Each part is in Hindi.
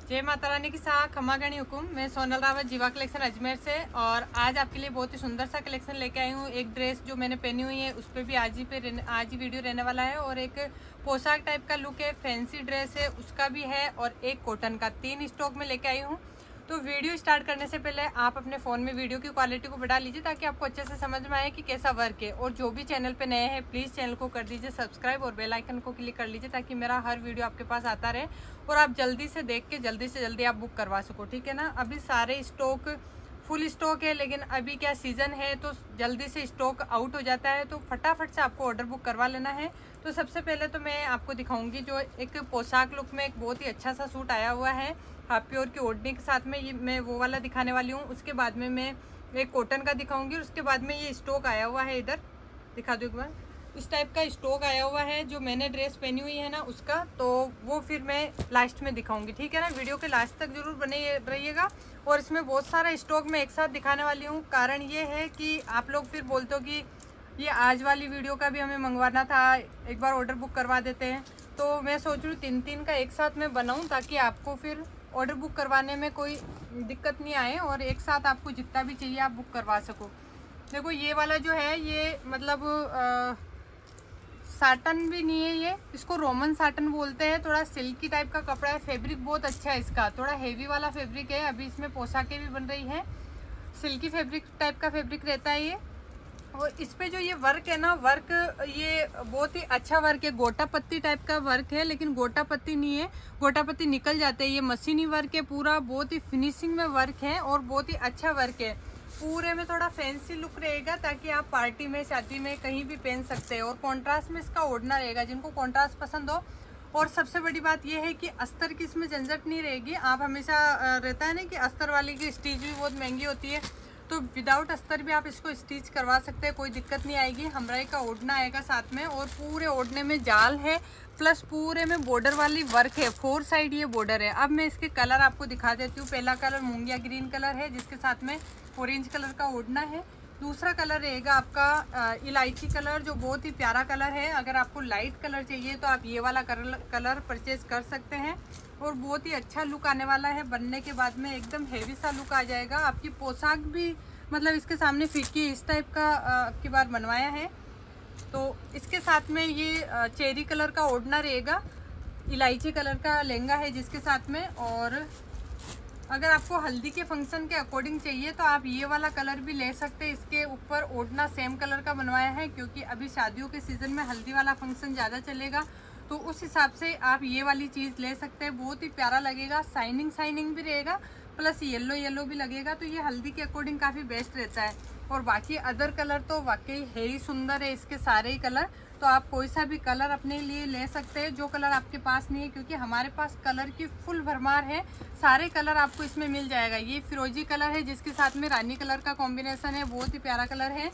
जय माता रानी की साथ खम्मा गणी हुकुम। मैं सोनल रावत, जीवा कलेक्शन अजमेर से, और आज आपके लिए बहुत ही सुंदर सा कलेक्शन लेके आई हूँ। एक ड्रेस जो मैंने पहनी हुई है उस पर भी आज ही वीडियो रहने वाला है, और एक पोशाक टाइप का लुक है, फैंसी ड्रेस है उसका भी है, और एक कॉटन का, 3 स्टॉक में लेके आई हूँ। तो वीडियो स्टार्ट करने से पहले आप अपने फ़ोन में वीडियो की क्वालिटी को बढ़ा लीजिए ताकि आपको अच्छे से समझ में आए कि कैसा वर्क है। और जो भी चैनल पे नए हैं प्लीज़ चैनल को कर दीजिए सब्सक्राइब और बेल आइकन को क्लिक कर लीजिए ताकि मेरा हर वीडियो आपके पास आता रहे और आप जल्दी से देख के जल्दी से जल्दी आप बुक करवा सको, ठीक है ना। अभी सारे स्टॉक फुल स्टॉक है, लेकिन अभी क्या सीज़न है तो जल्दी से स्टॉक आउट हो जाता है, तो फटाफट से आपको ऑर्डर बुक करवा लेना है। तो सबसे पहले तो मैं आपको दिखाऊंगी जो एक पोशाक लुक में एक बहुत ही अच्छा सा सूट आया हुआ है हाफ प्योर की ओढ़नी के साथ में, ये मैं वो वाला दिखाने वाली हूँ। उसके बाद में मैं एक कॉटन का दिखाऊंगी, उसके बाद में ये स्टॉक आया हुआ है, इधर दिखा दो एक बार। इस टाइप का स्टॉक आया हुआ है जो मैंने ड्रेस पहनी हुई है ना उसका, तो वो फिर मैं लास्ट में दिखाऊंगी, ठीक है ना। वीडियो के लास्ट तक जरूर बने रहिएगा। और इसमें बहुत सारा स्टॉक मैं एक साथ दिखाने वाली हूँ, कारण ये है कि आप लोग फिर बोलते हो कि ये आज वाली वीडियो का भी हमें मंगवाना था, एक बार ऑर्डर बुक करवा देते हैं। तो मैं सोच रही हूँ 3-3 का एक साथ मैं बनाऊँ ताकि आपको फिर ऑर्डर बुक करवाने में कोई दिक्कत नहीं आए, और एक साथ आपको जितना भी चाहिए आप बुक करवा सको। देखो ये वाला जो है ये मतलब साटन भी नहीं है, ये इसको रोमन साटन बोलते हैं। थोड़ा सिल्की टाइप का कपड़ा है, फैब्रिक बहुत अच्छा है इसका, थोड़ा हेवी वाला फैब्रिक है। अभी इसमें पोशाकें भी बन रही है, सिल्की फैब्रिक टाइप का फैब्रिक रहता है ये। और इस पे जो ये वर्क है ना, वर्क ये बहुत ही अच्छा वर्क है, गोटा पत्ती टाइप का वर्क है, लेकिन गोटा पत्ती नहीं है, गोटा पत्ती निकल जाते हैं। ये मशीनी वर्क है पूरा, बहुत ही फिनिशिंग में वर्क है और बहुत ही अच्छा वर्क है। पूरे में थोड़ा फैंसी लुक रहेगा ताकि आप पार्टी में, शादी में कहीं भी पहन सकते हैं। और कॉन्ट्रास्ट में इसका ओढ़ना रहेगा, जिनको कॉन्ट्रास्ट पसंद हो। और सबसे बड़ी बात यह है कि अस्तर की इसमें झंझट नहीं रहेगी। आप हमेशा रहता है ना कि अस्तर वाली की स्टिच भी बहुत महंगी होती है, तो विदाउट अस्तर भी आप इसको स्टिच करवा सकते हैं, कोई दिक्कत नहीं आएगी। हमराई का ओढ़ना आएगा साथ में, और पूरे ओढ़ने में जाल है, प्लस पूरे में बॉर्डर वाली वर्क है, 4 साइड ये बॉर्डर है। अब मैं इसके कलर आपको दिखा देती हूँ। पहला कलर मूंगिया ग्रीन कलर है, जिसके साथ में ऑरेंज कलर का ओढ़ना है। दूसरा कलर रहेगा आपका इलायची कलर, जो बहुत ही प्यारा कलर है। अगर आपको लाइट कलर चाहिए तो आप ये वाला कलर परचेज कर सकते हैं, और बहुत ही अच्छा लुक आने वाला है। बनने के बाद में एकदम हेवी सा लुक आ जाएगा। आपकी पोशाक भी मतलब इसके सामने फीकी इस टाइप का आपकी बार बनवाया है। तो इसके साथ में ये चेरी कलर का ओढ़ना रहेगा, इलायची कलर का लहंगा है जिसके साथ में। और अगर आपको हल्दी के फंक्शन के अकॉर्डिंग चाहिए तो आप ये वाला कलर भी ले सकते हैं। इसके ऊपर ओढ़ना सेम कलर का बनवाया है, क्योंकि अभी शादियों के सीज़न में हल्दी वाला फंक्शन ज़्यादा चलेगा, तो उस हिसाब से आप ये वाली चीज़ ले सकते हैं। बहुत ही प्यारा लगेगा, शाइनिंग भी रहेगा, प्लस येलो भी लगेगा, तो ये हल्दी के अकॉर्डिंग काफ़ी बेस्ट रहता है। और बाकी अदर कलर तो वाकई है ही सुंदर है इसके सारे ही कलर, तो आप कोई सा भी कलर अपने लिए ले सकते हैं जो कलर आपके पास नहीं है, क्योंकि हमारे पास कलर की फुल भरमार है। सारे कलर आपको इसमें मिल जाएगा। ये फिरोजी कलर है जिसके साथ में रानी कलर का कॉम्बिनेशन है, बहुत ही प्यारा कलर है।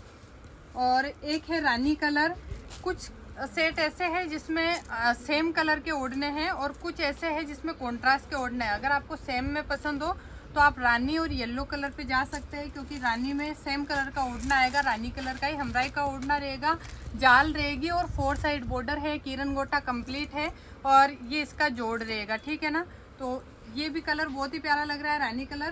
और एक है रानी कलर। कुछ सेट ऐसे हैं जिसमें सेम कलर के ओढ़ने हैं, और कुछ ऐसे हैं जिसमें कॉन्ट्रास्ट के ओढ़ने हैं। अगर आपको सेम में पसंद हो तो आप रानी और येलो कलर पे जा सकते हैं, क्योंकि रानी में सेम कलर का ओढ़ना आएगा, रानी कलर का ही हमराई का ओढ़ना रहेगा, जाल रहेगी, और 4 साइड बॉर्डर है, किरण गोटा कंप्लीट है, और ये इसका जोड़ रहेगा, ठीक है ना। तो ये भी कलर बहुत ही प्यारा लग रहा है, रानी कलर।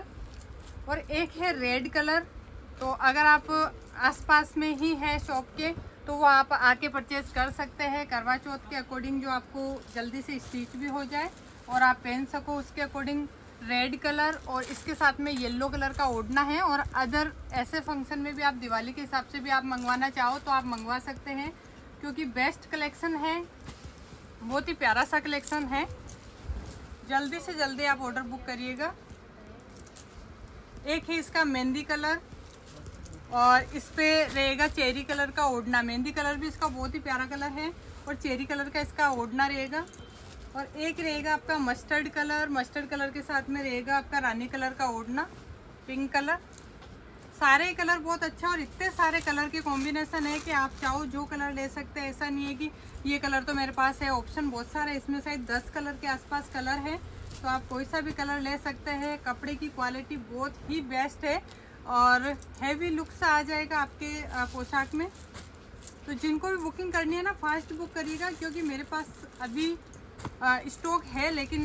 और एक है रेड कलर। तो अगर आप आसपास में ही है शॉप के तो वो आप आके परचेज कर सकते हैं, करवा चौथ के अकॉर्डिंग, जो आपको जल्दी से स्टिच भी हो जाए और आप पहन सको उसके अकॉर्डिंग। रेड कलर और इसके साथ में येलो कलर का ओढ़ना है। और अदर ऐसे फंक्शन में भी आप दिवाली के हिसाब से भी आप मंगवाना चाहो तो आप मंगवा सकते हैं, क्योंकि बेस्ट कलेक्शन है, बहुत ही प्यारा सा कलेक्शन है। जल्दी से जल्दी आप ऑर्डर बुक करिएगा। एक है इसका मेहंदी कलर, और इस पे रहेगा चेरी कलर का ओढ़ना। मेहंदी कलर भी इसका बहुत ही प्यारा कलर है, और चेरी कलर का इसका ओढ़ना रहेगा। और एक रहेगा आपका मस्टर्ड कलर, मस्टर्ड कलर के साथ में रहेगा आपका रानी कलर का ओढ़ना, पिंक कलर। सारे कलर बहुत अच्छा, और इतने सारे कलर के कॉम्बिनेशन है कि आप चाहो जो कलर ले सकते हैं। ऐसा नहीं है कि ये कलर तो मेरे पास है, ऑप्शन बहुत सारे, इसमें शायद 10 कलर के आसपास कलर है, तो आप कोई सा भी कलर ले सकते हैं। कपड़े की क्वालिटी बहुत ही बेस्ट है, और हैवी लुक सा आ जाएगा आपके पोशाक में। तो जिनको भी बुकिंग करनी है ना, फास्ट बुक करिएगा, क्योंकि मेरे पास अभी स्टॉक है, लेकिन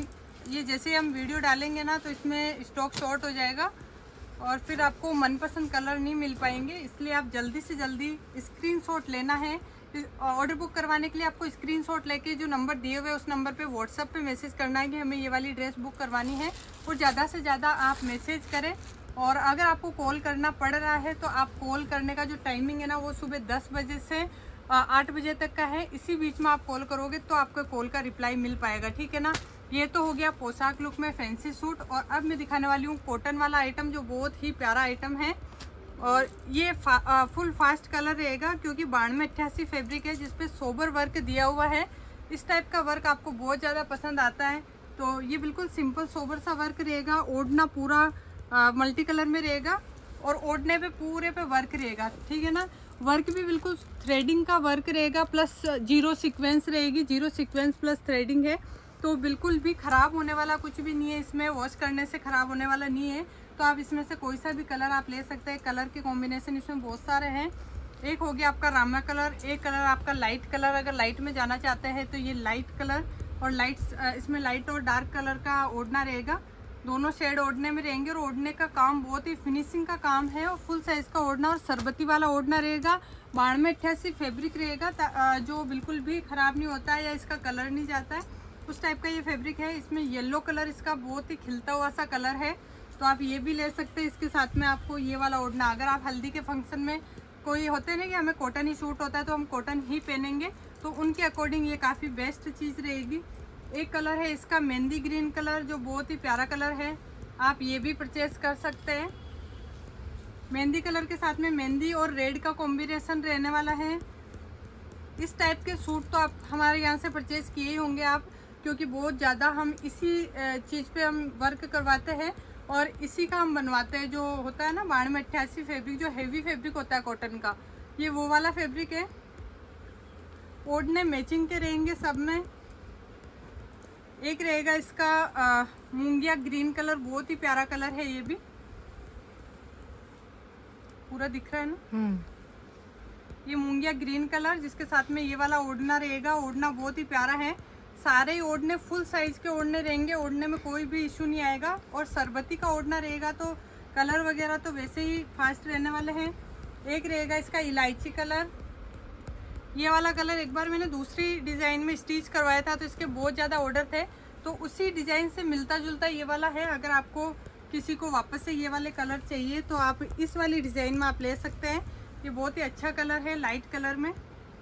ये जैसे हम वीडियो डालेंगे ना तो इसमें स्टॉक शॉर्ट हो जाएगा और फिर आपको मनपसंद कलर नहीं मिल पाएंगे। इसलिए आप जल्दी से जल्दी स्क्रीनशॉट लेना है। ऑर्डर बुक करवाने के लिए आपको स्क्रीनशॉट लेके जो नंबर दिए हुए उस नंबर पे व्हाट्सएप पे मैसेज करना है कि हमें ये वाली ड्रेस बुक करवानी है, और ज़्यादा से ज़्यादा आप मैसेज करें। और अगर आपको कॉल करना पड़ रहा है तो आप कॉल करने का जो टाइमिंग है ना वो सुबह 10 बजे से 8 बजे तक का है। इसी बीच में आप कॉल करोगे तो आपका कॉल का रिप्लाई मिल पाएगा, ठीक है ना। ये तो हो गया पोशाक लुक में फैंसी सूट। और अब मैं दिखाने वाली हूँ कॉटन वाला आइटम, जो बहुत ही प्यारा आइटम है। और ये फुल फास्ट कलर रहेगा क्योंकि 9288 फैब्रिक है जिसपे सोबर वर्क दिया हुआ है। इस टाइप का वर्क आपको बहुत ज़्यादा पसंद आता है। तो ये बिल्कुल सिंपल सोबर सा वर्क रहेगा। ओढ़ना पूरा मल्टी कलर में रहेगा और ओढ़ने पे पूरे पे वर्क रहेगा, ठीक है ना। वर्क भी बिल्कुल थ्रेडिंग का वर्क रहेगा, प्लस जीरो सीक्वेंस रहेगी। जीरो सीक्वेंस प्लस थ्रेडिंग है, तो बिल्कुल भी ख़राब होने वाला कुछ भी नहीं है इसमें। वॉश करने से ख़राब होने वाला नहीं है। तो आप इसमें से कोई सा भी कलर आप ले सकते हैं। कलर के कॉम्बिनेशन इसमें बहुत सारे हैं। एक हो गया आपका रामा कलर, एक कलर आपका लाइट कलर। अगर लाइट में जाना चाहते हैं तो ये लाइट कलर, और इसमें लाइट और डार्क कलर का ओढ़ना रहेगा। दोनों शेड ओढ़ने में रहेंगे और ओढ़ने का काम बहुत ही फिनिशिंग का काम है। और फुल साइज़ का ओढ़ना और सरबती वाला ओढ़ना रहेगा। 9288 फैब्रिक रहेगा, जो बिल्कुल भी ख़राब नहीं होता है या इसका कलर नहीं जाता है, उस टाइप का ये फैब्रिक है। इसमें येलो कलर इसका बहुत ही खिलता हुआ सा कलर है, तो आप ये भी ले सकते हैं। इसके साथ में आपको ये वाला ओढ़ना, अगर आप हल्दी के फंक्शन में कोई होते हैं कि हमें कॉटन ही सूट होता है तो हम कॉटन ही पहनेंगे, तो उनके अकॉर्डिंग ये काफ़ी बेस्ट चीज़ रहेगी। एक कलर है इसका मेहंदी ग्रीन कलर, जो बहुत ही प्यारा कलर है। आप ये भी परचेज कर सकते हैं। मेहंदी कलर के साथ में मेहंदी और रेड का कॉम्बिनेशन रहने वाला है। इस टाइप के सूट तो आप हमारे यहाँ से परचेज किए ही होंगे आप, क्योंकि बहुत ज़्यादा हम इसी चीज़ पे हम वर्क करवाते हैं और इसी का हम बनवाते हैं। जो होता है ना 9288 फैब्रिक, जो हेवी फैब्रिक होता है कॉटन का, ये वो वाला फैब्रिक है। ओढ़ने मैचिंग के रहेंगे सब में। एक रहेगा इसका मूंगिया ग्रीन कलर, बहुत ही प्यारा कलर है। ये भी पूरा दिख रहा है ना, ये मूंगिया ग्रीन कलर, जिसके साथ में ये वाला ओढ़ना रहेगा। ओढ़ना बहुत ही प्यारा है। सारे ओढ़ने फुल साइज के ओढ़ने रहेंगे, ओढ़ने में कोई भी इशू नहीं आएगा। और सरबती का ओढ़ना रहेगा तो कलर वगैरह तो वैसे ही फास्ट रहने वाले हैं। एक रहेगा इसका इलायची कलर। ये वाला कलर एक बार मैंने दूसरी डिज़ाइन में स्टिच करवाया था तो इसके बहुत ज़्यादा ऑर्डर थे, तो उसी डिज़ाइन से मिलता जुलता ये वाला है। अगर आपको किसी को वापस से ये वाले कलर चाहिए तो आप इस वाली डिज़ाइन में आप ले सकते हैं। ये बहुत ही अच्छा कलर है, लाइट कलर में।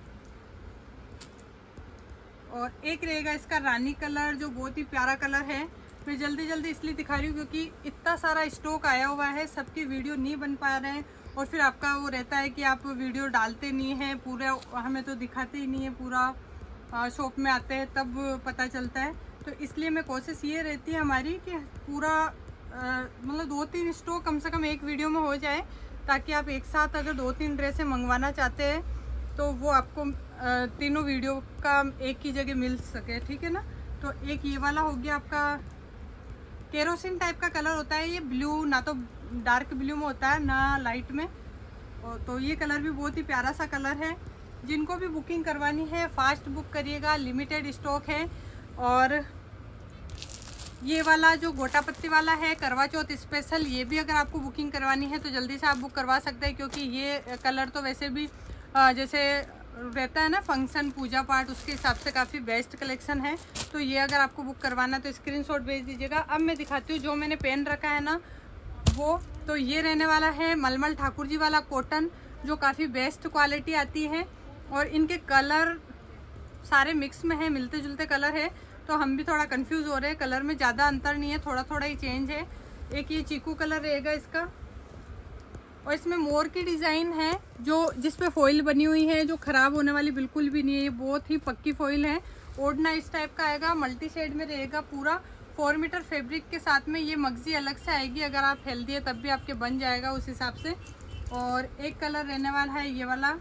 और एक रहेगा इसका रानी कलर, जो बहुत ही प्यारा कलर है। मैं जल्दी जल्दी इसलिए दिखा रही हूँ क्योंकि इतना सारा स्टॉक आया हुआ है, सबकी वीडियो नहीं बन पा रहे हैं। और फिर आपका वो रहता है कि आप वीडियो डालते नहीं हैं, पूरा हमें तो दिखाते ही नहीं है, पूरा शॉप में आते हैं तब पता चलता है। तो इसलिए मैं कोशिश ये रहती है हमारी कि पूरा मतलब 2-3 स्टॉक कम से कम एक वीडियो में हो जाए, ताकि आप एक साथ अगर 2-3 ड्रेसें मंगवाना चाहते हैं तो वो आपको तीनों वीडियो का एक ही जगह मिल सके, ठीक है ना। तो एक ये वाला हो गया आपका केरोसिन टाइप का कलर होता है। ये ब्लू, ना तो डार्क ब्लू में होता है ना लाइट में, तो ये कलर भी बहुत ही प्यारा सा कलर है। जिनको भी बुकिंग करवानी है फास्ट बुक करिएगा, लिमिटेड स्टॉक है। और ये वाला जो गोटा पत्ती वाला है करवा चौथ स्पेशल, ये भी अगर आपको बुकिंग करवानी है तो जल्दी से आप बुक करवा सकते हैं, क्योंकि ये कलर तो वैसे भी जैसे रहता है ना फंक्शन पूजा पाठ, उसके हिसाब से काफ़ी बेस्ट कलेक्शन है। तो ये अगर आपको बुक करवाना तो स्क्रीनशॉट भेज दीजिएगा। अब मैं दिखाती हूँ जो मैंने पहन रखा है ना वो, तो ये रहने वाला है मलमल ठाकुर जी वाला कॉटन, जो काफ़ी बेस्ट क्वालिटी आती है। और इनके कलर सारे मिक्स में है, मिलते जुलते कलर है, तो हम भी थोड़ा कंफ्यूज हो रहे हैं। कलर में ज़्यादा अंतर नहीं है, थोड़ा थोड़ा ही चेंज है। एक ये चीकू कलर रहेगा इसका, और इसमें मोर की डिज़ाइन है जो जिसपे फॉइल बनी हुई है, जो ख़राब होने वाली बिल्कुल भी नहीं है। ये बहुत ही पक्की फॉइल है। ओढ़ना इस टाइप का आएगा, मल्टी शेड में रहेगा पूरा। 4 मीटर फैब्रिक के साथ में ये मगजी अलग से आएगी, अगर आप हेल्दी है तब भी आपके बन जाएगा उस हिसाब से। और एक कलर रहने वाला है ये वाला।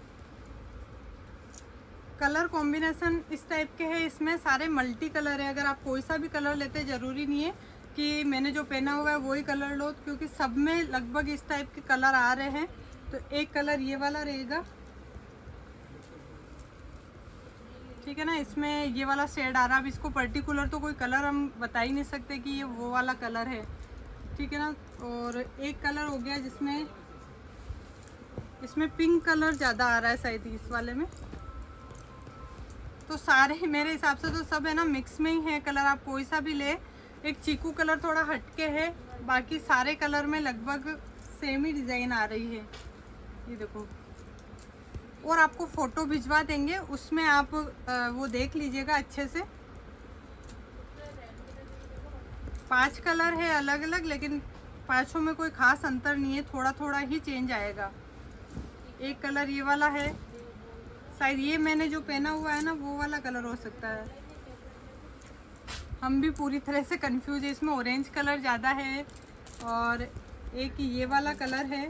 कलर कॉम्बिनेशन इस टाइप के है, इसमें सारे मल्टी कलर है। अगर आप कोई सा भी कलर लेते, ज़रूरी नहीं है कि मैंने जो पहना हुआ है वही कलर लो, क्योंकि सब में लगभग इस टाइप के कलर आ रहे हैं। तो एक कलर ये वाला रहेगा, ठीक है ना। इसमें ये वाला शेड आ रहा है। अब इसको पर्टिकुलर तो कोई कलर हम बता ही नहीं सकते कि ये वो वाला कलर है, ठीक है ना। और एक कलर हो गया जिसमें इसमें पिंक कलर ज़्यादा आ रहा है शायद इस वाले में। तो सारे मेरे हिसाब से तो सब है ना मिक्स में ही है कलर, आप कोई सा भी ले। एक चीकू कलर थोड़ा हटके है, बाकी सारे कलर में लगभग सेम ही डिज़ाइन आ रही है। ये देखो, और आपको फ़ोटो भिजवा देंगे, उसमें आप वो देख लीजिएगा अच्छे से। 5 कलर है अलग अलग, लेकिन पाँचों में कोई ख़ास अंतर नहीं है, थोड़ा थोड़ा ही चेंज आएगा। एक कलर ये वाला है, शायद ये मैंने जो पहना हुआ है ना वो वाला कलर हो सकता है। हम भी पूरी तरह से कंफ्यूज है। इसमें ऑरेंज कलर ज़्यादा है और एक ये वाला कलर है,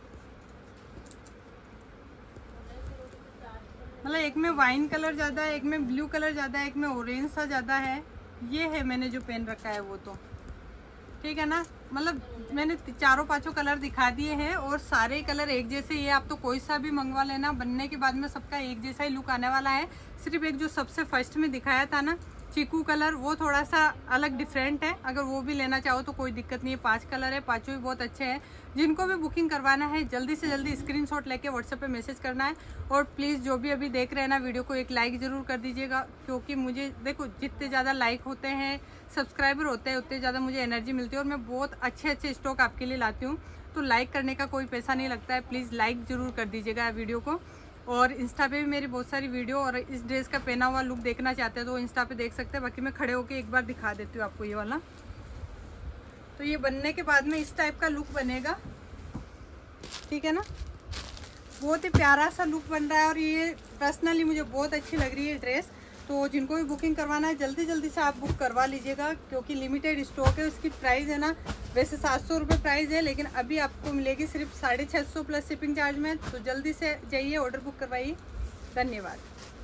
मतलब एक में वाइन कलर ज़्यादा है, एक में ब्लू कलर ज़्यादा है, एक में ऑरेंज सा ज़्यादा है। ये है मैंने जो पेन रखा है वो, तो ठीक है ना। मतलब मैंने चारों पांचों कलर दिखा दिए हैं और सारे कलर एक जैसे। ये आप तो कोई सा भी मंगवा लेना, बनने के बाद में सबका एक जैसा ही लुक आने वाला है। सिर्फ एक जो सबसे फर्स्ट में दिखाया था ना चीकू कलर, वो थोड़ा सा अलग डिफरेंट है। अगर वो भी लेना चाहो तो कोई दिक्कत नहीं है। 5 कलर है, पाँचों भी बहुत अच्छे हैं। जिनको भी बुकिंग करवाना है जल्दी से जल्दी स्क्रीनशॉट लेके व्हाट्सएप पे मैसेज करना है। और प्लीज़ जो भी अभी देख रहे हैं ना वीडियो को, एक लाइक ज़रूर कर दीजिएगा, क्योंकि मुझे देखो जितने ज़्यादा लाइक होते हैं, सब्सक्राइबर होते हैं, उतने ज़्यादा मुझे एनर्जी मिलती है और मैं बहुत अच्छे स्टॉक आपके लिए लाती हूँ। तो लाइक करने का कोई पैसा नहीं लगता है, प्लीज़ लाइक ज़रूर कर दीजिएगा वीडियो को। और इंस्टा पे भी मेरी बहुत सारी वीडियो और इस ड्रेस का पहना हुआ लुक देखना चाहते हैं तो इंस्टा पे देख सकते हैं। बाकी मैं खड़े होके एक बार दिखा देती हूँ आपको ये वाला। तो ये बनने के बाद में इस टाइप का लुक बनेगा, ठीक है ना। बहुत ही प्यारा सा लुक बन रहा है और ये पर्सनली मुझे बहुत अच्छी लग रही है ड्रेस। तो जिनको भी बुकिंग करवाना है जल्दी से आप बुक करवा लीजिएगा, क्योंकि लिमिटेड स्टॉक है। उसकी प्राइस है ना वैसे 700 रुपये प्राइस है, लेकिन अभी आपको मिलेगी सिर्फ 650 प्लस शिपिंग चार्ज में। तो जल्दी से जाइए, ऑर्डर बुक करवाइए। धन्यवाद।